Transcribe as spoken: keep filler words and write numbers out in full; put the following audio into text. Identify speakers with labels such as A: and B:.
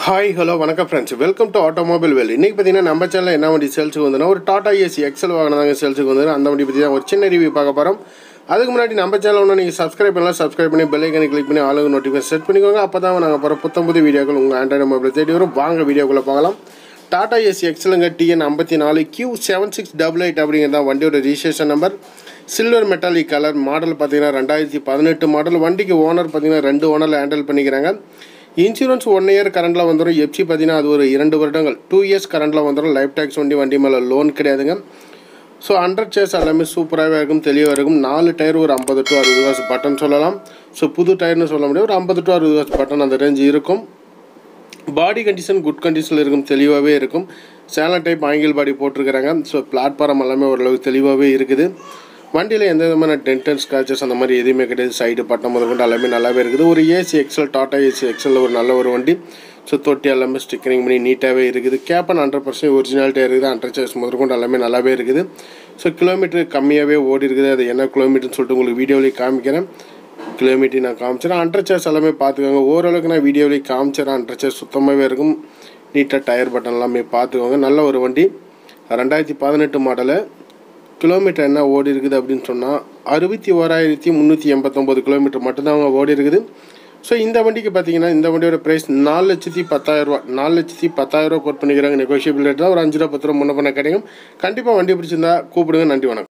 A: Hi, hello, வணக்கம் friends. Welcome to Automobile Well. இன்னைக்கு பாத்தீங்கன்னா நம்ம சேனல்ல என்ன வண்டி சேல்ஸ்க்கு வந்தனா ஒரு Tata A C X L வாகனதாங்க சேல்ஸ்க்கு வந்தது. அந்த வண்டி பத்தி தான் ஒரு சின்ன ரிவ்யூ பார்க்க போறோம். அதுக்கு முன்னாடி நம்ம சேனலை ஒண்ணு நீங்க Subscribe பண்ணலாம், Subscribe பண்ணி பெல் ஐகானை கிளிக் பண்ணி ஆல் நோட்டிஃபிகேஷன் செட் பண்ணிக்கோங்க. அப்பதான் நாங்க போற புத்தம்புது வீடியோக்கள் உங்க Android மொபைல் தேடி வரும். வாங்க வீடியோக்குள்ள போகலாம். Tata A C X L ங்க T N five four Q seven six eight eight அப்படிங்கறத வண்டியோட registration number. Silver metallic colour model பாத்தீங்கன்னா ரெண்டாயிரத்து பதினெட்டு மாடல். வண்டிக்கு ஓனர் பாத்தீங்கன்னா ரெண்டு ஓனர்ல ஹேண்டில் பண்ணிக்கறாங்க. Insurance one year currentல வந்துரும். F C பாத்தீனா அது ஒரு இரண்டு வருடங்கள் two years currentல வந்துரும். லைஃப் டாக்ஸ் வண்டி வண்டி மேல லோன் கிடையாதுங்க. சோ ஹண்ட்ரட் சேஸ் எல்லாமே சூப்பராவே இருக்கும், தெளிவா இருக்கும். நாலு டயர் ஒரு ஐம்பது to அறுபது வாட்ஸ் பட்டன் சொல்லலாம். சோ புது டயர்னு சொல்ல முடியாது, ஒரு ஐம்பது to அறுபது வாட்ஸ் பட்டன் அந்த ரேஞ்ச் இருக்கும். பாடி கண்டிஷன் குட் கண்டிஷன்ல இருக்கும், தெளிவாவே இருக்கும். சேனல் டைப் ஆங்கிள் பாடி போட்டுருக்காங்க. சோ பிளாட்ஃபார்ம் எல்லாமே ஓரளவு தெளிவாவே இருக்குது. வண்டியில எந்த விதமான டென்ட் அண்ட் ஸ்கிராச்சஸ் அந்த மாதிரி எதுவுமே கிடையாது. சைடு பட்டம் முதற்கொண்டு எல்லாமே நல்லாவே இருக்குது. ஒரு A C X L Tata A C X L ஒரு நல்ல ஒரு வண்டி. ஸோ தொட்டி எல்லாமே ஸ்டிக்கரிங் பண்ணி நீட்டாகவே இருக்குது. கேப்பன் ஹண்ட்ரட் பர்சன்ட் ஒரிஜினாலிட்டியாக இருக்குது. ஹண்ட்ரட் சேஸ் முதற்கொண்டு எல்லாமே நல்லாவே இருக்குது. ஸோ கிலோமீட்டர் கம்மியாகவே ஓடி இருக்குது. அது என்ன கிலோமீட்டர்னு சொல்லிட்டு உங்களுக்கு வீடியோவிலேயே காமிக்கிறேன். கிலோமீட்டர் நான் காமிச்சிடறேன். ஹண்ட்ரட் சேஸ் எல்லாமே பார்த்துக்கோங்க. ஓரளவுக்கு நான் வீடியோவிலேயே காமிச்சிடறேன். ஹண்ட்ரட் சேஸ் சுத்தமாகவே இருக்கும். நீட்டாக டயர் பட்டன் எல்லாமே பார்த்துக்கோங்க. நல்ல ஒரு வண்டி. ரெண்டாயிரத்தி பதினெட்டு மாடலு. கிலோமீட்டர் என்ன ஓடி இருக்குது அப்படின்னு சொன்னால் அறுபத்தி ஓராயிரத்தி முந்நூற்றி எண்பத்தொம்போது கிலோமீட்டர் மட்டும்தான் ஓடி இருக்குது. ஸோ இந்த வண்டிக்கு பார்த்தீங்கன்னா இந்த வண்டியோட ப்ரைஸ் நாலு லட்சத்தி பத்தாயிரம் ரூபா நாலு லட்சத்தி பத்தாயிரம் ரூபா கோட் பண்ணிக்கிறாங்க. நெகோஷியபிள் ரேட் தான். ஒரு அஞ்சு ரூபா பத்து ரூபா முன்ன பண்ண கிடைக்கும். கண்டிப்பாக வண்டி பிடிச்சிருந்தா கூப்பிடுங்க. நன்றி, வணக்கம்.